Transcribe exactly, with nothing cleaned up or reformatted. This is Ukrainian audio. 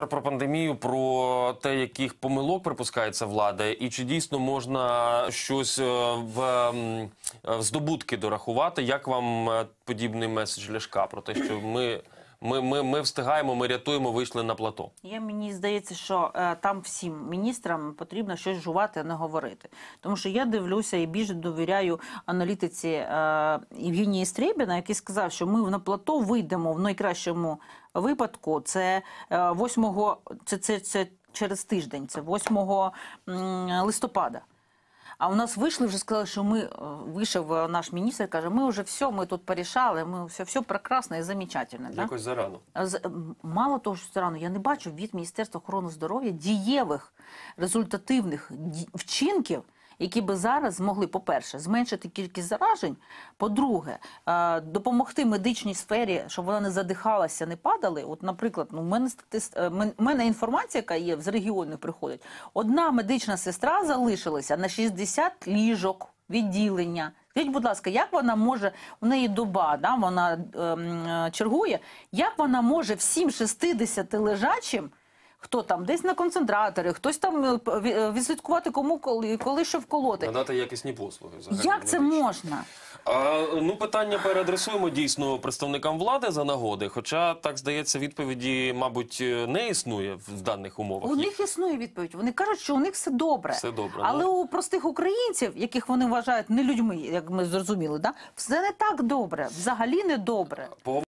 Про пандемію, про те, яких помилок припускається влада, і чи дійсно можна щось в, в здобутки дорахувати? Як вам подібний меседж Ляшка про те, що ми, ми, ми, ми встигаємо, ми рятуємо, вийшли на плато? Я, мені здається, що е, там всім міністрам потрібно щось жувати, а не говорити. Тому що я дивлюся і більше довіряю аналітиці е, Євгенії Стрєбіна, який сказав, що ми на плато вийдемо в найкращому випадку. Це е, восьмого, це, це, це через тиждень, це восьмого листопада. А у нас вийшли, вже сказали, що ми, вийшов наш міністр, каже, ми вже все, ми тут порішали, ми все, все прекрасно і замечательно. Якось да? зарано. Мало того, що зарано, я не бачу від Міністерства охорони здоров'я дієвих, результативних вчинків, які би зараз змогли, по-перше, зменшити кількість заражень, по-друге, допомогти медичній сфері, щоб вона не задихалася, не падали. От, наприклад, ну, в мене, в мене інформація, яка є, з регіону приходить, одна медична сестра залишилася на шістдесят ліжок відділення. Скажіть, будь ласка, як вона може, у неї доба, да, вона ем, чергує, як вона може всім шістдесяти лежачим, хто там десь на концентраторі, хтось там відслідкувати кому, коли, коли що вколоти. Надати якісні послуги. Як це можна? А, ну, питання переадресуємо дійсно представникам влади за нагоди, хоча, так здається, відповіді, мабуть, не існує в даних умовах. У них існує відповідь. Вони кажуть, що у них все добре. Все добре. Але ну... у простих українців, яких вони вважають не людьми, як ми зрозуміли, да? все не так добре, взагалі не добре.